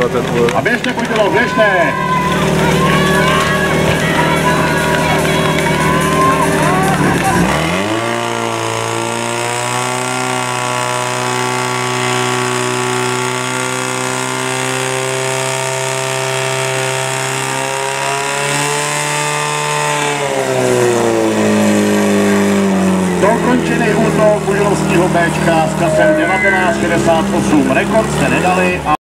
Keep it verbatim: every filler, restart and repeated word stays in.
tenhle ten úl. A běžte, pojďte, běžte! Dokončený útok Budějovského Béčka s kasem devatenáct šedesát osm. Rekord jste nedali a